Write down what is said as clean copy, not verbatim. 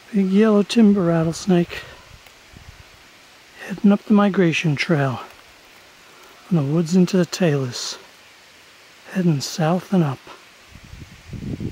Big yellow timber rattlesnake heading up the migration trail from the woods into the talus, heading south and up.